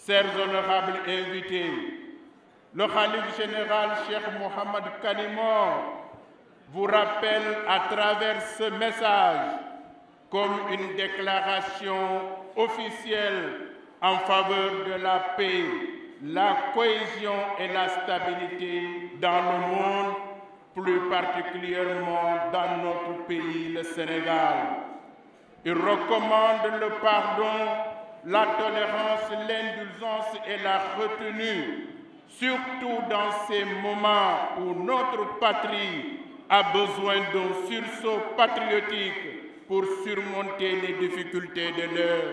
chers honorables invités, le Khalife général Cheikh Mohamed Kanimor vous rappelle à travers ce message comme une déclaration officielle en faveur de la paix, la cohésion et la stabilité dans le monde, plus particulièrement dans notre pays, le Sénégal. Il recommande le pardon, la tolérance, l'indulgence et la retenue, surtout dans ces moments où notre patrie a besoin d'un sursaut patriotique pour surmonter les difficultés de l'heure.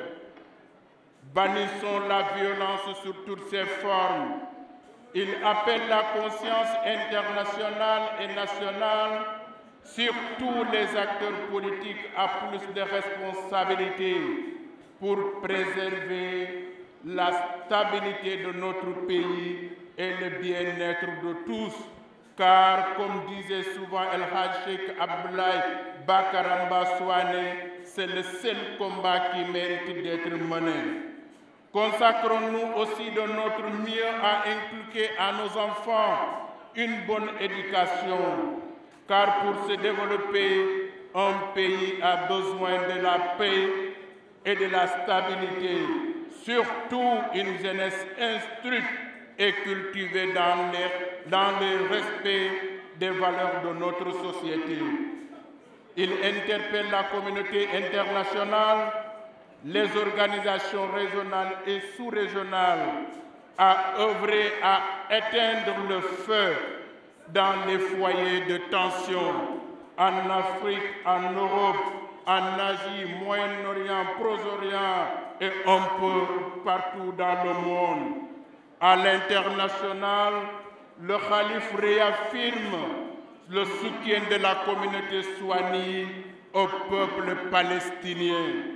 Bannissons la violence sous toutes ses formes. Il appelle la conscience internationale et nationale sur tous les acteurs politiques à plus de responsabilités pour préserver la stabilité de notre pays et le bien-être de tous. Car, comme disait souvent El Hadj Cheikh Abdoulaye Bakaramba Souane, c'est le seul combat qui mérite d'être mené. Consacrons-nous aussi de notre mieux à inculquer à nos enfants une bonne éducation, car pour se développer, un pays a besoin de la paix et de la stabilité, surtout une jeunesse instruite et cultivée dans le respect des valeurs de notre société. Il interpelle la communauté internationale, les organisations régionales et sous-régionales à œuvrer à éteindre le feu dans les foyers de tension en Afrique, en Europe, en Asie, Moyen-Orient, Proche-Orient et un peu partout dans le monde. À l'international, le Khalife réaffirme le soutien de la communauté souani au peuple palestinien.